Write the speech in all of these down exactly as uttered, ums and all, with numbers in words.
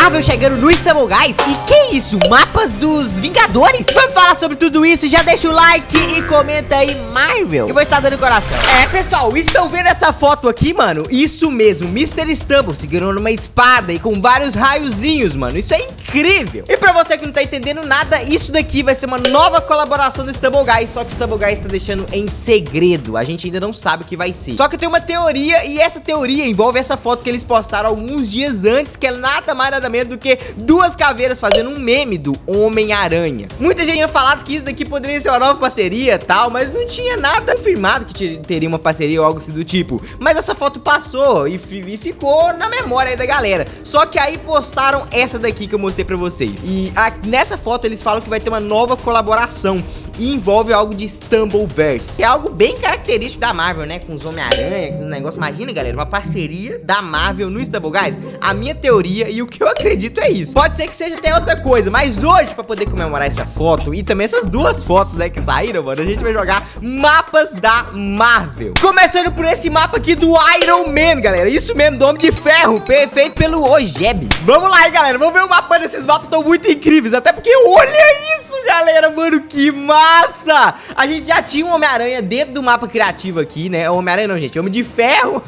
Marvel chegando no Stumble Guys. E que isso? Mapas dos Vingadores? Vamos falar sobre tudo isso. Já deixa o like e comenta aí, Marvel. Eu vou estar dando coração. É, pessoal, estão vendo essa foto aqui, mano? Isso mesmo, mister Stumble segurando uma espada e com vários raiozinhos, mano. Isso é incrível. E pra você que não tá entendendo nada, isso daqui vai ser uma nova colaboração do Stumble Guys. Só que o Stumble Guys tá deixando em segredo. A gente ainda não sabe o que vai ser. Só que tem uma teoria, e essa teoria envolve essa foto que eles postaram alguns dias antes, que é nada mais nada menos do que duas caveiras fazendo um meme do Homem-Aranha. Muita gente tinha falado que isso daqui poderia ser uma nova parceria e tal, mas não tinha nada confirmado que teria uma parceria ou algo assim do tipo. Mas essa foto passou e, e ficou na memória aí da galera. Só que aí postaram essa daqui que eu mostrei pra vocês. E a, nessa foto eles falam que vai ter uma nova colaboração e envolve algo de Stumbleverse. É algo bem característico da Marvel, né? Com os Homem-Aranha, com os negócios. Imagina, galera, uma parceria da Marvel no Stumble Guys. A minha teoria e o que eu acredito é isso. Pode ser que seja até outra coisa, mas hoje, pra poder comemorar essa foto e também essas duas fotos, né, que saíram, mano, a gente vai jogar mapas da Marvel. Começando por esse mapa aqui do Iron Man, galera. Isso mesmo, do Homem de Ferro, feito pelo Ojeb. Vamos lá, hein, galera. Vamos ver o mapa desses mapas, estão muito incríveis. Até porque, olha isso, galera, mano, que massa! A gente já tinha um Homem-Aranha dentro do mapa criativo aqui, né? Homem-Aranha não, gente, Homem de Ferro.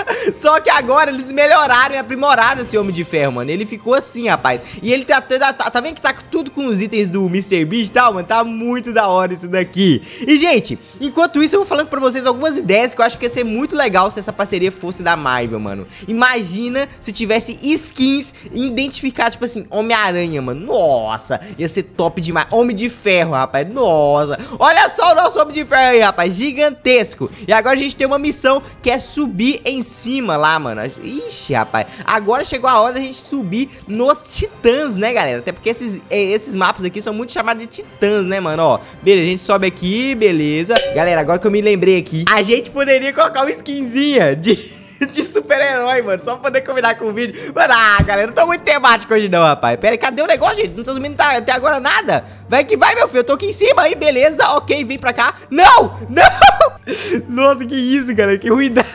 Só que agora eles melhoraram e aprimoraram esse Homem de Ferro, mano. Ele ficou assim, rapaz. E ele tá, tá, tá, tá vendo que tá tudo com os itens do mister Beast e tal, mano? Tá muito da hora isso daqui. E, gente, enquanto isso eu vou falando pra vocês algumas ideias que eu acho que ia ser muito legal se essa parceria fosse da Marvel, mano. Imagina se tivesse skins identificadas, tipo assim, Homem-Aranha, mano. Nossa, ia ser top demais. Homem de Ferro, rapaz. Nossa. Olha só o nosso Homem de Ferro aí, rapaz. Gigantesco. E agora a gente tem uma missão que é subir em cima lá, mano. Ixi, rapaz. Agora chegou a hora da gente subir nos titãs, né, galera? Até porque esses, esses mapas aqui são muito chamados de titãs, né, mano? Ó, beleza, a gente sobe aqui, beleza. Galera, agora que eu me lembrei aqui, a gente poderia colocar uma skinzinha de... de super-herói, mano, só pra poder combinar com o vídeo. Mano, ah, galera, não tô muito temático hoje não, rapaz. Pera aí, cadê o negócio, gente? Não tô subindo até agora nada. Vai que vai, meu filho, eu tô aqui em cima aí, beleza. Ok, vem pra cá. Não, não. Nossa, que isso, galera, que ruindade.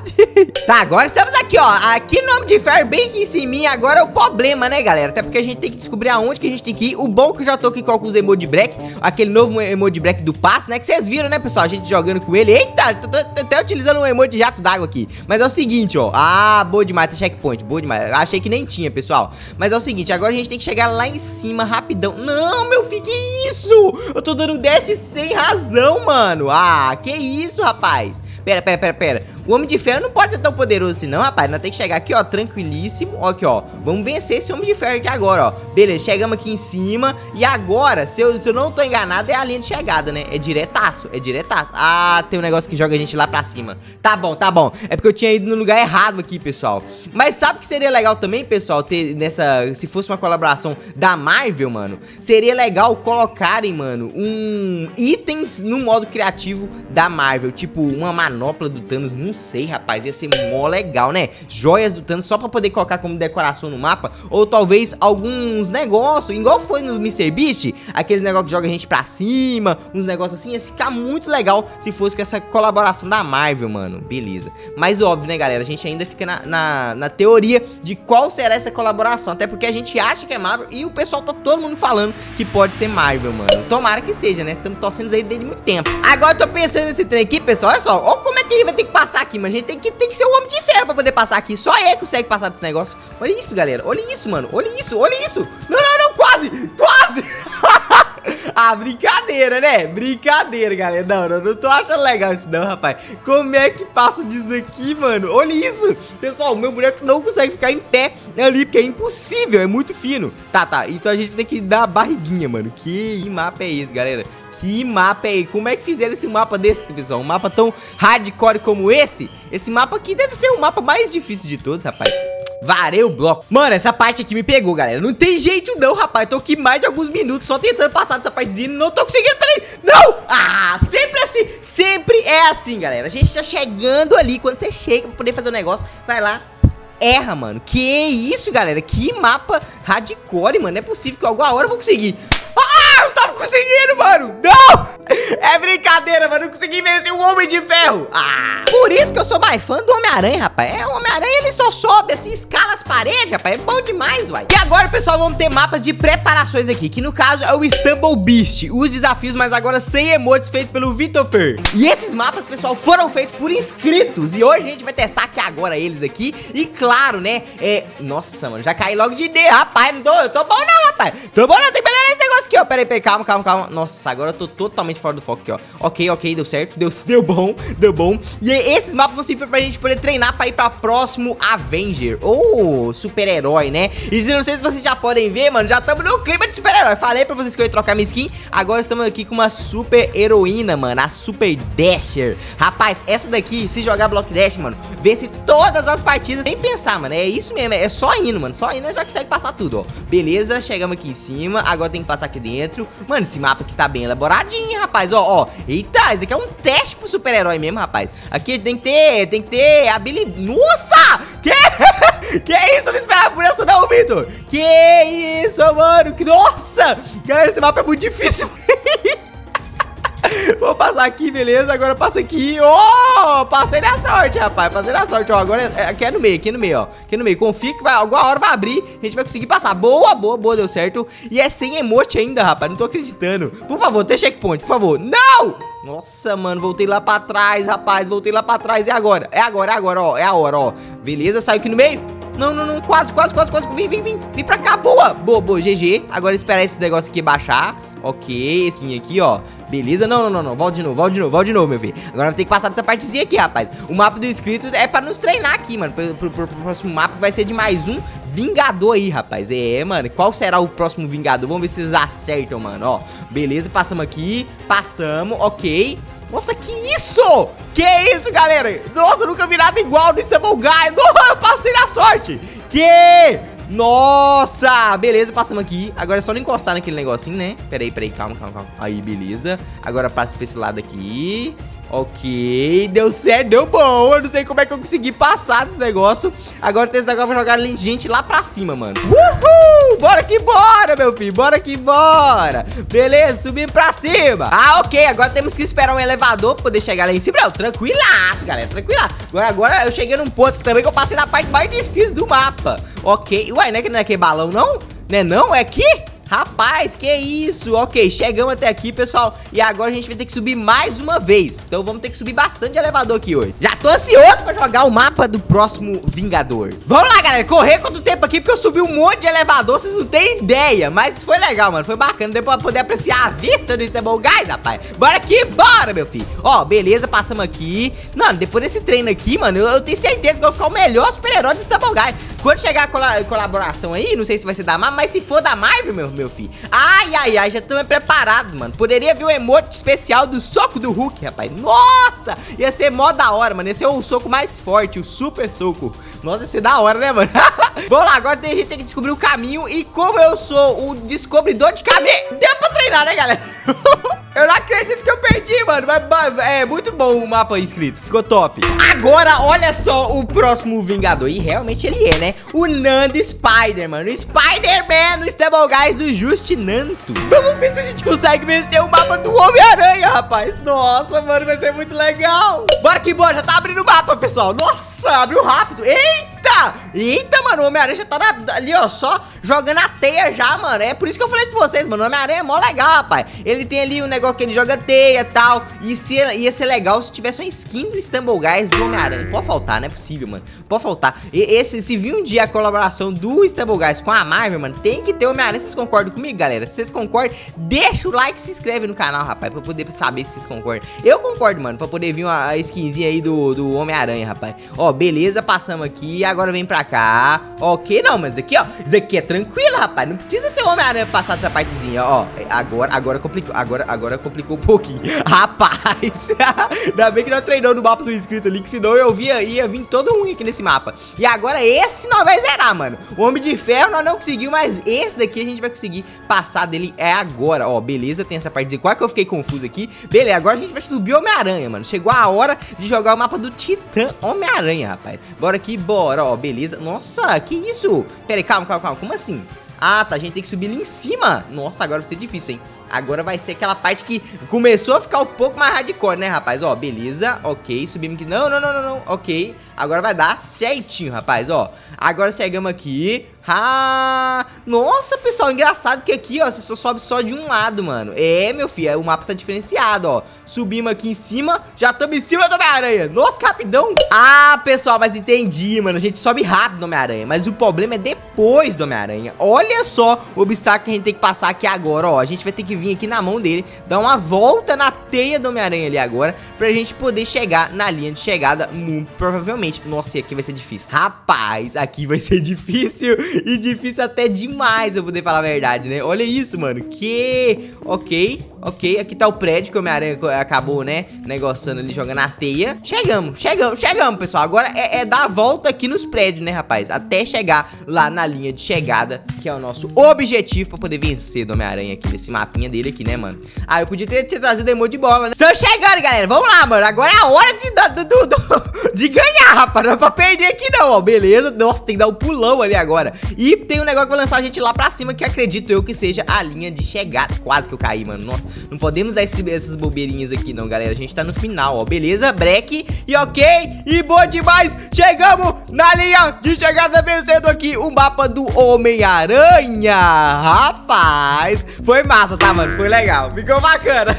Tá, agora estamos aqui, ó. Aqui no Homem de Ferro, bem aqui em cima. Agora é o problema, né, galera? Até porque a gente tem que descobrir aonde que a gente tem que ir. O bom é que eu já tô aqui com alguns emoji break, aquele novo emoji break do passe, né? Que vocês viram, né, pessoal? A gente jogando com ele. Eita, tô, tô, tô até utilizando um emoji de jato d'água aqui. Mas é o seguinte, ó. Ah, boa demais, tem checkpoint, boa demais. Achei que nem tinha, pessoal. Mas é o seguinte, agora a gente tem que chegar lá em cima rapidão. Não, meu filho, que isso? Eu tô dando dash sem razão, mano. Ah, que isso, rapaz? Pera, pera, pera, pera. O Homem de Ferro não pode ser tão poderoso assim, não, rapaz. Nós temos que chegar aqui, ó, tranquilíssimo. Ó, aqui, ó. Vamos vencer esse Homem de Ferro aqui agora, ó. Beleza, chegamos aqui em cima. E agora, se eu, se eu não tô enganado, é a linha de chegada, né? É diretaço, é diretaço. Ah, tem um negócio que joga a gente lá pra cima. Tá bom, tá bom. É porque eu tinha ido no lugar errado aqui, pessoal. Mas sabe o que seria legal também, pessoal? Ter nessa... Se fosse uma colaboração da Marvel, mano, seria legal colocarem, mano, um... itens no modo criativo da Marvel. Tipo, uma manopla do Thanos, não sei, rapaz, ia ser mó legal, né? Joias do Thanos só pra poder colocar como decoração no mapa, ou talvez alguns negócios, igual foi no mister Beast, aqueles negócios que joga a gente pra cima, uns negócios assim, ia ficar muito legal se fosse com essa colaboração da Marvel, mano, beleza. Mas óbvio, né, galera, a gente ainda fica na, na, na teoria de qual será essa colaboração, até porque a gente acha que é Marvel e o pessoal tá todo mundo falando que pode ser Marvel, mano. Tomara que seja, né? Estamos torcendo aí desde muito tempo. Agora eu tô pensando nesse trem aqui, pessoal, olha só, olha como é que ele vai ter que passar aqui, mano. A gente tem que, tem que ser o Homem de Ferro pra poder passar aqui. Só ele consegue passar desse negócio. Olha isso, galera. Olha isso, mano. Olha isso, olha isso. Não, não, não, quase. Quase. Ah, brincadeira, né? Brincadeira, galera. Não, não, não tô achando legal isso não, rapaz. Como é que passa disso daqui, mano? Olha isso. Pessoal, o meu boneco não consegue ficar em pé ali, porque é impossível, é muito fino. Tá, tá. Então a gente tem que dar a barriguinha, mano. Que mapa é esse, galera? Que mapa é esse? Como é que fizeram esse mapa desse, pessoal? Um mapa tão hardcore como esse? Esse mapa aqui deve ser o mapa mais difícil de todos, rapaz. Varei o bloco. Mano, essa parte aqui me pegou, galera. Não tem jeito não, rapaz. Eu tô aqui mais de alguns minutos só tentando passar dessa partezinha e não tô conseguindo. Peraí. Não! Ah, sempre assim. Sempre é assim, galera. A gente tá chegando ali. Quando você chega pra poder fazer o negócio, vai lá, erra, mano. Que isso, galera? Que mapa hardcore, mano. Não é possível que alguma hora eu vou conseguir. Ah! não tava conseguindo, mano. Não! É brincadeira, mano. Não consegui vencer o Homem de Ferro. Ah, por isso que eu sou mais fã do Homem-Aranha, rapaz. É, o Homem-Aranha, ele só sobe assim, escala as paredes, rapaz. É bom demais, uai. E agora, pessoal, vamos ter mapas de preparações aqui, que no caso é o Stumble Beast. Os desafios, mas agora sem emotes, feito pelo Vitor Fer. E esses mapas, pessoal, foram feitos por inscritos. E hoje a gente vai testar aqui agora eles aqui. E claro, né, é... Nossa, mano, já caí logo de D, rapaz. Não tô, eu tô bom não, rapaz. Tô bom não, tem que melhorar esse negócio aqui, ó. Pera aí, pera aí, calma, calma, calma. Nossa, agora eu tô totalmente fora do foco aqui, ó. Ok, ok, deu certo, deu, deu bom, deu bom. E aí, esses mapas vão servir pra gente poder treinar pra ir pra próximo Avenger, ou super-herói, né? E se não sei se vocês já podem ver, mano, já estamos no clima de super-herói. Falei pra vocês que eu ia trocar minha skin. Agora estamos aqui com uma super-heroína, mano, a Super Dasher. Rapaz, essa daqui, se jogar Block Dash, mano, vence todas as partidas sem pensar, mano. É isso mesmo, é só indo, mano. Só indo já consegue passar tudo, ó. Beleza, chegamos aqui em cima. Agora tem que passar aqui dentro. Mano, esse mapa aqui tá bem elaboradinho, rapaz, ó, ó. Eita, esse aqui é um teste pro super-herói mesmo, rapaz. Aqui tem que ter, tem que ter habilidade. Nossa! Que? Que isso? Eu não esperava por isso não, Vitor. Que isso, mano? Que... Nossa! Galera, esse mapa é muito difícil. Vou passar aqui, beleza? Agora passa aqui. Ó, oh, passei na sorte, rapaz. Passei na sorte, ó. Agora é, aqui é no meio, aqui no meio, ó. Aqui no meio. Confia que vai, alguma hora vai abrir. A gente vai conseguir passar. Boa, boa, boa, deu certo. E é sem emote ainda, rapaz. Não tô acreditando. Por favor, tem checkpoint, por favor. Não! Nossa, mano, voltei lá pra trás, rapaz. Voltei lá pra trás. É agora. É agora, é agora, ó. É a hora, ó. Beleza, saiu aqui no meio. Não, não, não, quase, quase, quase, quase. Vem, vem, vem. Vem pra cá, boa. Boa, boa, G G. Agora esperar esse negócio aqui baixar. Ok, esse aqui, ó. Beleza, não, não, não, não, volta de novo, volta de novo, volta de novo, meu filho. Agora tem que passar dessa partezinha aqui, rapaz. O mapa do inscrito é pra nos treinar aqui, mano. Pro, pro, pro, pro próximo mapa vai ser de mais um Vingador aí, rapaz. É, mano, qual será o próximo Vingador? Vamos ver se vocês acertam, mano, ó. Beleza, passamos aqui, passamos, ok. Nossa, que isso? Que isso, galera? Nossa, eu nunca vi nada igual no Stumble Guy. Nossa, eu passei na sorte. Que... Nossa, beleza, passamos aqui. Agora é só não encostar naquele negocinho, né? Peraí, peraí, calma, calma, calma. Aí, beleza. Agora passa pra esse lado aqui. Ok, deu certo, deu bom. Eu não sei como é que eu consegui passar desse negócio. Agora tem esse negócio pra jogar gente lá pra cima, mano. Uhul, bora que bora, meu filho. Bora que bora. Beleza, subimos pra cima. Ah, ok, agora temos que esperar um elevador pra poder chegar lá em cima. Não, tranquilaço, galera, tranquilaço. Agora, agora eu cheguei num ponto que também que eu passei na parte mais difícil do mapa. Ok, uai, não é que não é aquele balão, não? Não é não? É aqui? Rapaz, que isso? Ok, chegamos até aqui, pessoal. E agora a gente vai ter que subir mais uma vez. Então vamos ter que subir bastante de elevador aqui hoje. Já tô ansioso pra jogar o mapa do próximo Vingador. Vamos lá, galera, correr quanto tempo aqui, porque eu subi um monte de elevador. Vocês não têm ideia, mas foi legal, mano, foi bacana. Deu pra poder apreciar a vista do Stumble Guys, rapaz. Bora aqui, bora, meu filho. Ó, beleza, passamos aqui. Mano, depois desse treino aqui, mano, eu, eu tenho certeza que eu vou ficar o melhor super-herói do Stumble Guys. Quando chegar a col colaboração aí, não sei se vai ser da Marvel, mas se for da Marvel, meu, meu filho. Ai, ai, ai, já estamos preparados, mano. Poderia vir o emote especial do soco do Hulk, rapaz. Nossa, ia ser mó da hora, mano. Ia ser o soco mais forte, o super soco. Nossa, ia ser da hora, né, mano? Vamos lá, agora a gente tem que descobrir o caminho. E como eu sou o descobridor de caminho, deu pra treinar, né, galera? Eu não acredito que eu perdi, mano. Mas é muito bom o mapa inscrito. Ficou top. Agora, olha só o próximo Vingador. E realmente ele é, né? O Nando Spider, mano. O Spider-Man no Stumble Guys do Justinanto. Vamos ver se a gente consegue vencer o mapa do Homem-Aranha, rapaz. Nossa, mano, vai ser muito legal. Bora que bora. Já tá abrindo o mapa, pessoal. Nossa, abriu rápido. Eita! Eita, mano. O Homem-Aranha já tá na, ali, ó. Só jogando a teia já, mano. É por isso que eu falei com vocês, mano. O Homem-Aranha é mó legal, rapaz. Ele tem ali um negócio que ele joga teia e tal. E se, ia ser legal se tivesse uma skin do Stumble Guys do Homem-Aranha. Pode faltar, não é possível, mano. Pode faltar. E, esse, se vir um dia a colaboração do Stumble Guys com a Marvel, mano, tem que ter o Homem-Aranha. Vocês concordam comigo, galera? Se vocês concordam, deixa o like e se inscreve no canal, rapaz, pra poder saber se vocês concordam. Eu concordo, mano, pra poder vir uma skinzinha aí do, do Homem-Aranha, rapaz. Ó, beleza, passamos aqui. Agora vem pra cá. Ok, não, mas aqui, ó. Isso aqui é tranquilo, rapaz. Não precisa ser o Homem-Aranha pra passar dessa partezinha, ó. Agora, agora complicou. Agora, agora complicou um pouquinho. Rapaz, ainda bem que não treinou no mapa do inscrito ali, que senão eu via, ia vir todo ruim aqui nesse mapa. E agora esse nós vai zerar, mano. O Homem de Ferro nós não conseguimos, mas esse daqui a gente vai conseguir passar dele é agora. Ó, beleza, tem essa parte de quase que eu fiquei confuso aqui. Beleza, agora a gente vai subir o Homem-Aranha, mano. Chegou a hora de jogar o mapa do Titã Homem-Aranha, rapaz. Bora aqui, bora, ó, beleza. Nossa, que isso? Pera aí, calma, calma, calma, como assim? Ah, tá, a gente tem que subir ali em cima. Nossa, agora vai ser difícil, hein? Agora vai ser aquela parte que começou a ficar um pouco mais hardcore, né, rapaz? Ó, beleza, ok, subimos aqui. Não, não, não, não, não, ok. Agora vai dar certinho, rapaz, ó. Agora chegamos aqui. Ah, nossa, pessoal, engraçado que aqui, ó, você só sobe só de um lado, mano. É, meu filho, o mapa tá diferenciado, ó. Subimos aqui em cima, já estamos em cima do Homem-Aranha. Nossa, que rapidão. Ah, pessoal, mas entendi, mano. A gente sobe rápido no Homem-Aranha, mas o problema é depois do Homem-Aranha. Olha só o obstáculo que a gente tem que passar aqui agora, ó. A gente vai ter que vir aqui na mão dele, dar uma volta na teia do Homem-Aranha ali agora, pra gente poder chegar na linha de chegada, muito provavelmente. Nossa, e aqui vai ser difícil. Rapaz, aqui vai ser difícil. E difícil até demais, eu poder falar a verdade, né? Olha isso, mano. Que... Ok, ok. Aqui tá o prédio que o Homem-Aranha acabou, né? Negociando ali, jogando a teia. Chegamos, chegamos, chegamos, pessoal. Agora é, é dar a volta aqui nos prédios, né, rapaz? Até chegar lá na linha de chegada, que é o nosso objetivo pra poder vencer do Homem-Aranha aqui, nesse mapinha dele aqui, né, mano? Ah, eu podia ter, ter trazido emoji de bola, né? Estão chegando, galera. Vamos lá, mano. Agora é a hora de, do, do, do, de ganhar, rapaz. Não é pra perder aqui, não, ó. Beleza? Nossa, tem que dar um pulão ali agora. E tem um negócio que vai lançar a gente lá pra cima, que acredito eu que seja a linha de chegada. Quase que eu caí, mano. Nossa, não podemos dar esse, essas bobeirinhas aqui, não, galera. A gente tá no final, ó. Beleza? Break. E ok. E boa demais. Chegamos na linha de chegada, vencendo aqui o mapa do Homem-Aranha. Rapaz, foi massa, tá, mano? Foi legal. Ficou bacana.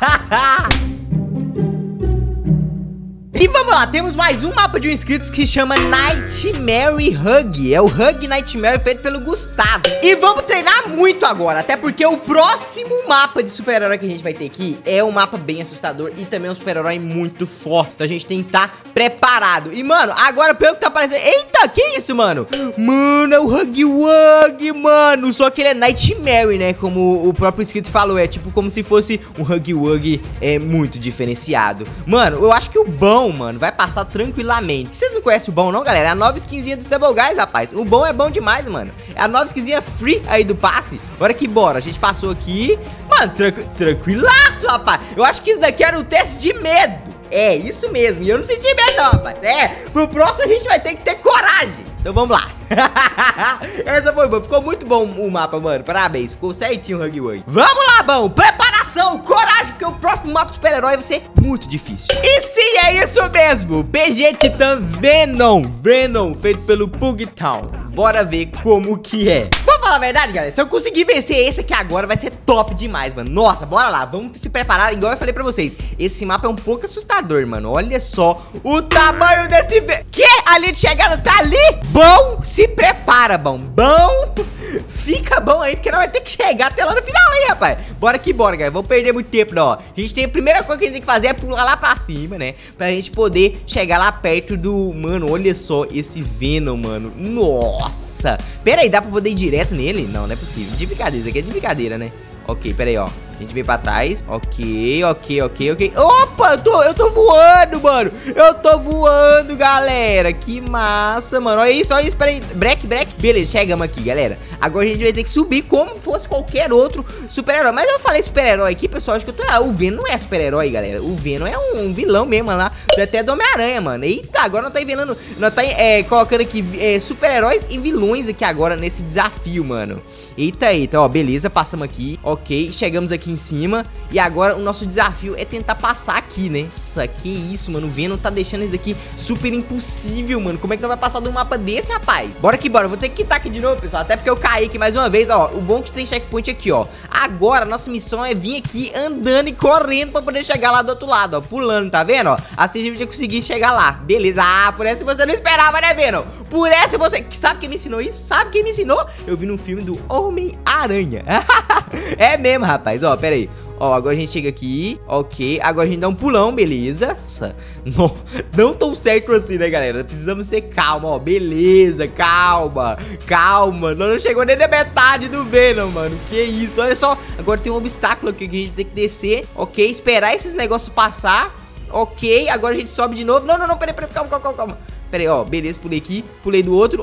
E vamos lá, temos mais um mapa de um inscrito que chama Nightmare Hug. É o Hug Nightmare feito pelo Gustavo. E vamos treinar muito agora, até porque o próximo mapa de super-herói que a gente vai ter aqui é um mapa bem assustador e também um super-herói muito forte. Então a gente tem que estar preparado. E, mano, agora pelo que tá aparecendo... Eita, que isso, mano? Mano, é o Hug Wug, mano. Só que ele é Nightmare, né? Como o próprio inscrito falou, é tipo como se fosse um Hug Wug é muito diferenciado. Mano, eu acho que o bom, mano, vai passar tranquilamente. Vocês não conhecem o bom, não, galera? É a nova skinzinha dos Double Guys, rapaz. O bom é bom demais, mano. É a nova skinzinha free aí do passe. Bora que bora. A gente passou aqui. Mano, tranqu tranquilaço, rapaz. Eu acho que isso daqui era um teste de medo. É, isso mesmo. E eu não senti medo, não, rapaz. É, pro próximo a gente vai ter que ter coragem. Então vamos lá. Essa foi boa. Ficou muito bom o mapa, mano. Parabéns. Ficou certinho o Hug Wug. Vamos lá, bom. Preparação, coragem, porque o próximo mapa do super-herói vai ser muito difícil. E sim, é isso mesmo. P G Titan Venom. Venom, feito pelo Pugtown. Bora ver como que é. Vou falar a verdade, galera. Se eu conseguir vencer esse aqui agora, vai ser top demais, mano. Nossa, bora lá. Vamos se preparar. Igual eu falei pra vocês, esse mapa é um pouco assustador, mano. Olha só o tamanho desse... Que? A linha de chegada tá ali? Bom, se prepara, bom. Bom, fica bom aí, porque nós vai ter que chegar até lá no final aí, rapaz. Bora que bora, galera. Vamos perder muito tempo, não, ó. A gente tem a primeira coisa que a gente tem que fazer é pular lá pra cima, né? Pra gente poder chegar lá perto do... Mano, olha só esse Venom, mano. Nossa. Pera aí, dá pra poder ir direto nele? Não, não é possível. De brincadeira, isso aqui é de brincadeira, né? Ok, pera aí, ó. A gente veio pra trás. Ok, ok, ok, ok. Opa, eu tô, eu tô voando, mano. Eu tô voando, galera. Que massa, mano. Olha isso, olha isso. Pera aí. Break, break. Beleza, chegamos aqui, galera. Agora a gente vai ter que subir como fosse qualquer outro super-herói. Mas eu falei super-herói aqui, pessoal. Acho que eu tô... Ah, o Venom não é super-herói, galera. O Venom é um, um vilão mesmo lá. Até do Homem-Aranha, mano. Eita, agora nós tá envenenando. Nós tá é, colocando aqui é, super-heróis e vilões aqui agora nesse desafio, mano. Eita, eita, ó, beleza, passamos aqui. Ok, chegamos aqui em cima. E agora o nosso desafio é tentar passar aqui, né? Nossa, que isso, mano. O Venom tá deixando isso daqui super impossível, mano. Como é que não vai passar de um mapa desse, rapaz? Bora que bora, eu vou ter que quitar aqui de novo, pessoal. Até porque eu caí aqui mais uma vez, ó. O bom é que tem checkpoint aqui, ó. Agora, a nossa missão é vir aqui andando e correndo pra poder chegar lá do outro lado, ó. Pulando, tá vendo, ó? Assim a gente vai conseguir chegar lá. Beleza, ah, por essa você não esperava, né, Venom? Por essa você... Sabe quem me ensinou isso? Sabe quem me ensinou? Eu vi num filme do Homem-Aranha. É mesmo, rapaz. Ó, pera aí. Ó, agora a gente chega aqui. Ok, agora a gente dá um pulão, beleza. Não, não tão certo assim, né, galera? Precisamos ter calma, ó. Beleza, calma. Calma, não, não chegou nem na metade do Venom, mano. Que isso, olha só. Agora tem um obstáculo aqui que a gente tem que descer. Ok, esperar esses negócios passar. Ok, agora a gente sobe de novo. Não, não, não, peraí, peraí, calma, calma, calma. Pera aí, ó, beleza, pulei aqui, pulei do outro.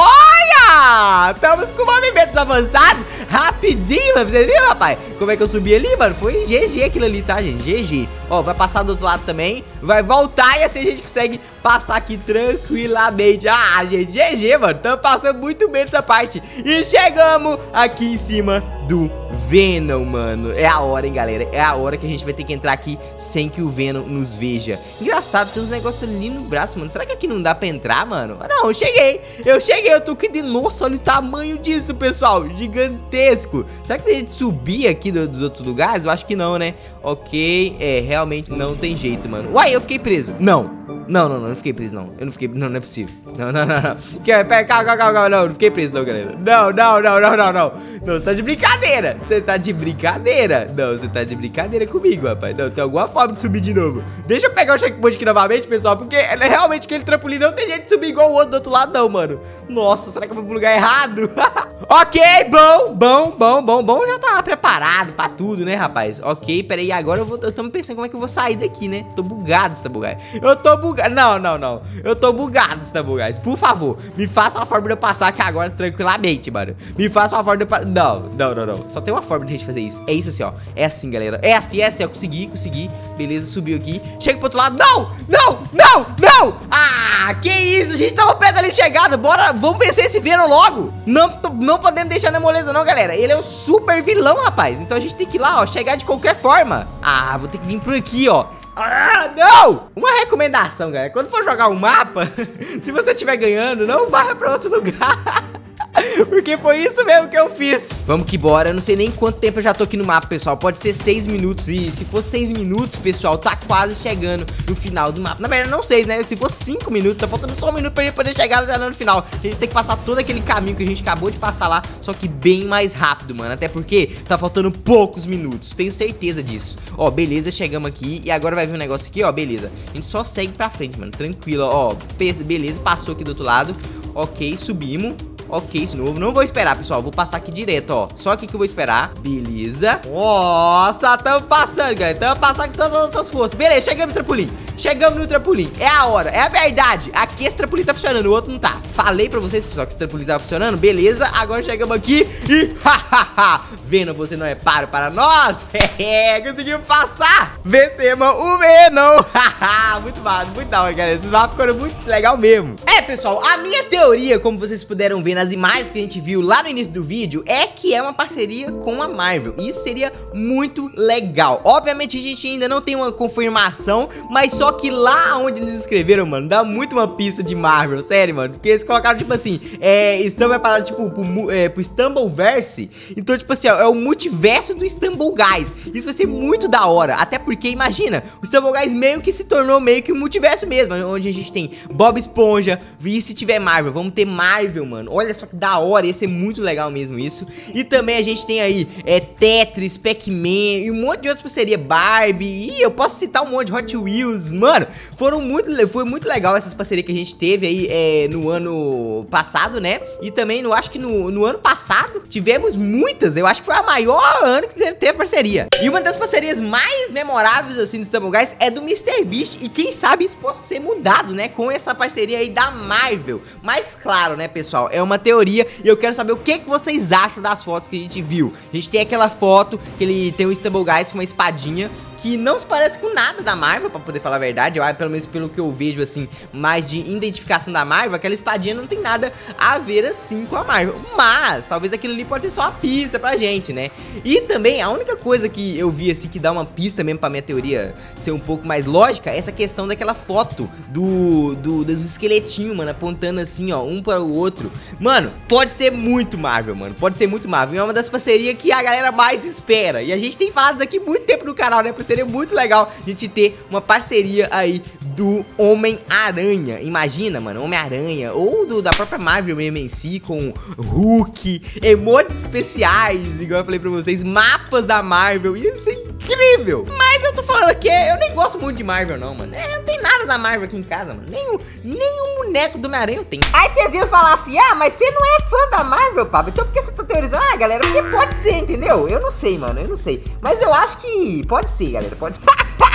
Olha! Estamos com movimentos avançados rapidinho, mano. Vocês viram, rapaz? Como é que eu subi ali, mano? Foi G G aquilo ali, tá, gente? G G. Ó, vai passar do outro lado também. Vai voltar e assim a gente consegue passar aqui tranquilamente. Ah, gente, G G, mano. Estamos passando muito bem dessa parte. E chegamos aqui em cima do Venom, mano. É a hora, hein, galera. É a hora que a gente vai ter que entrar aqui sem que o Venom nos veja. Engraçado, tem uns negócios ali no braço, mano. Será que aqui não dá pra entrar, mano? Não, eu cheguei. Eu cheguei, eu tô aqui de... Nossa, olha o tamanho disso, pessoal. Gigantesco. Será que a gente subir aqui do, dos outros lugares? Eu acho que não, né? Ok, é, realmente não tem jeito, mano. Uai, eu fiquei preso. Não. Não, não, não, não fiquei preso, não. Eu não fiquei... Não, não é possível. Não, não, não, não. Calma, calma, calma, calma. Não, não fiquei preso, não, galera. Não, não, não, não, não, não. Não, você tá de brincadeira. Você tá de brincadeira. Não, você tá de brincadeira comigo, rapaz. Não, tem alguma forma de subir de novo. Deixa eu pegar o checkpoint aqui novamente, pessoal, porque realmente aquele trampolim não tem jeito de subir igual o outro do outro lado, não, mano. Nossa, será que eu vou pro lugar errado? Ok, bom, bom, bom, bom, bom. Já tá preparado pra tudo, né, rapaz? Ok, peraí, agora eu, vou, eu tô me pensando como é que eu vou sair daqui, né? Tô bugado, tá bugado. Eu tô bugado. Não, não, não. Eu tô bugado, tá bugado. Por favor, me faça uma forma de eu passar aqui agora tranquilamente, mano. Me faça uma forma de eu passar. Não, não, não, não. Só tem uma forma de a gente fazer isso. É isso assim, ó. É assim, galera. É assim, é assim, ó. Consegui, consegui. Beleza, subiu aqui. Chega pro outro lado. Não, não, não, não. Ah, que isso. A gente tava perto ali de chegada. Bora, vamos vencer esse Venom logo. Não, não podemos deixar na moleza, não, galera. Ele é um super vilão, rapaz. Então a gente tem que ir lá, ó. Chegar de qualquer forma. Ah, vou ter que vir por aqui, ó. Ah, não! Uma recomendação, galera. Quando for jogar um mapa, se você estiver ganhando, não vá pra outro lugar. Porque foi isso mesmo que eu fiz. Vamos que bora, eu não sei nem quanto tempo eu já tô aqui no mapa, pessoal. Pode ser seis minutos e se for seis minutos, pessoal, tá quase chegando no final do mapa. Na verdade não seis, né? Se for cinco minutos, tá faltando só um minuto pra gente poder chegar lá no final. A gente tem que passar todo aquele caminho que a gente acabou de passar lá, só que bem mais rápido, mano. Até porque tá faltando poucos minutos, tenho certeza disso. Ó, beleza, chegamos aqui e agora vai vir um negócio aqui, ó, beleza. A gente só segue pra frente, mano, tranquilo, ó. Beleza, passou aqui do outro lado. Ok, subimos. Ok, isso novo. Não vou esperar, pessoal. Vou passar aqui direto, ó. Só aqui que eu vou esperar. Beleza. Nossa, tamo passando, galera. Tamo passando com todas as nossas forças. Beleza, chegamos no trampolim. Chegamos no trampolim. É a hora. É a verdade. Aqui esse trampolim tá funcionando. O outro não tá. Falei pra vocês, pessoal, que esse trampolim tá funcionando. Beleza. Agora chegamos aqui e... Hahaha. Venom, você não é páreo para nós. É, conseguimos passar. Vencemos o Venom. Haha. Muito massa. Muito da hora, galera. Esse mapa ficou muito legal mesmo. É, pessoal, a minha teoria, como vocês puderam ver nas imagens que a gente viu lá no início do vídeo, é que é uma parceria com a Marvel. Isso seria muito legal. Obviamente a gente ainda não tem uma confirmação, mas só que lá onde eles escreveram, mano, dá muito uma pista de Marvel, sério, mano. Porque eles colocaram, tipo assim, é, estão preparados, tipo, pro, é, pro Stumbleverse. Então, tipo assim, ó, é o multiverso do Stumble Guys. Isso vai ser muito da hora. Até porque, imagina, o Stumble Guys meio que se tornou meio que um multiverso mesmo, onde a gente tem Bob Esponja. E se tiver Marvel, vamos ter Marvel, mano. Olha só que da hora, ia ser muito legal mesmo isso. E também a gente tem aí é, Tetris, Pac-Man e um monte de outras parcerias, Barbie. E eu posso citar um monte de Hot Wheels. Mano, foram muito, foi muito legal essas parcerias que a gente teve aí é, no ano passado, né? E também, no, acho que no, no ano passado, tivemos muitas. Eu acho que foi a maior ano que teve parceria. E uma das parcerias mais memoráveis, assim, do Stumble Guys é do mister Beast. E quem sabe isso possa ser mudado, né? Com essa parceria aí da Marvel. Mas claro, né, pessoal? É uma teoria e eu quero saber o que, que vocês acham das fotos que a gente viu. A gente tem aquela foto que ele tem o Stumble Guys com uma espadinha que não se parece com nada da Marvel, pra poder falar a verdade. Eu, pelo menos pelo que eu vejo, assim, mais de identificação da Marvel, aquela espadinha não tem nada a ver, assim, com a Marvel. Mas, talvez aquilo ali pode ser só uma pista pra gente, né? E também, a única coisa que eu vi, assim, que dá uma pista mesmo pra minha teoria ser um pouco mais lógica, é essa questão daquela foto do, do dos esqueletinhos, mano, apontando assim, ó, um para o outro. Mano, pode ser muito Marvel, mano. Pode ser muito Marvel. É uma das parcerias que a galera mais espera. E a gente tem falado isso aqui muito tempo no canal, né? Seria muito legal a gente ter uma parceria aí do Homem-Aranha. Imagina, mano, Homem-Aranha ou do, da própria Marvel mesmo em si, com Hulk, emotes especiais, igual eu falei pra vocês, mapas da Marvel. Isso é incrível. Mas eu tô falando aqui, eu nem gosto muito de Marvel não, mano. É, não tem nada da Marvel aqui em casa, mano. Nem, nem um boneco do Homem-Aranha eu tenho. Aí vocês iam falar assim, ah, mas você não é fã da Marvel, Pablo. Então por que você tá teorizando? Ah, galera, porque pode ser, entendeu? Eu não sei, mano, eu não sei. Mas eu acho que pode ser, galera. Pode ser.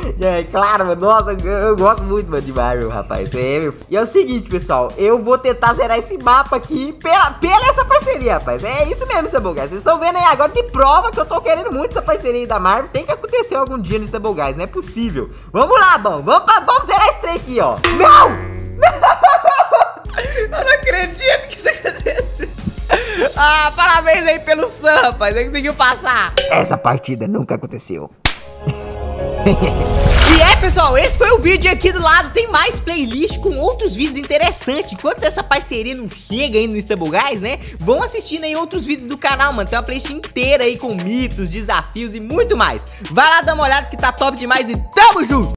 É claro, mano. Nossa, eu, eu gosto muito, mano, de Marvel, rapaz. É, meu. E é o seguinte, pessoal. Eu vou tentar zerar esse mapa aqui pela, pela essa parceria, rapaz. É isso mesmo, Stumble Guys. Vocês estão vendo aí agora de prova que eu tô querendo muito essa parceria aí da Marvel. Tem que acontecer algum dia no Stumble Guys. Não é possível. Vamos lá, bom. Vamos, pra, vamos zerar esse trem aqui, ó. Não! Eu não acredito que isso aconteceu. Ah, parabéns aí pelo Sam, rapaz. Você conseguiu passar. Essa partida nunca aconteceu. E é, pessoal, esse foi o vídeo. Aqui do lado tem mais playlist com outros vídeos interessantes. Enquanto essa parceria não chega ainda no Stumble Guys, né? Vão assistindo aí outros vídeos do canal, mano. Tem uma playlist inteira aí com mitos, desafios e muito mais. Vai lá dar uma olhada que tá top demais e tamo junto!